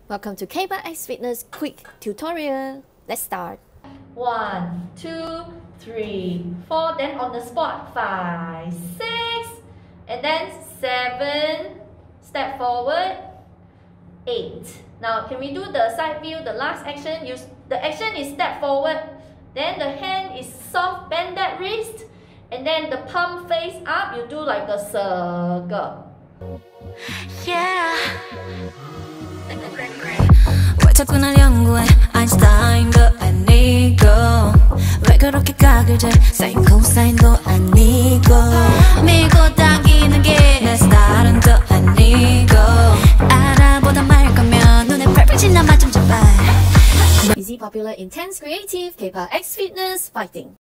Welcome to Kpopx Fitness quick tutorial. Let's start. 1, 2, 3, 4. Then on the spot, 5, 6, and then 7. Step forward. 8. Now, can we do the side view? The last action. The action is step forward. Then the hand is soft, bend that wrist, and then the palm face up. You do like a circle. Yeah. 왜 자꾸 날 연구해 아인슈타인도 아니고 왜 그렇게 각을 재 사인 코사인도 아니고 밀고 당기는 게 내 스타일은 또 아니고 알아보다 말 거면 눈에 펄펄 지나마 좀 잡아. Easy, popular, intense, creative, Kpopx Fitness fighting.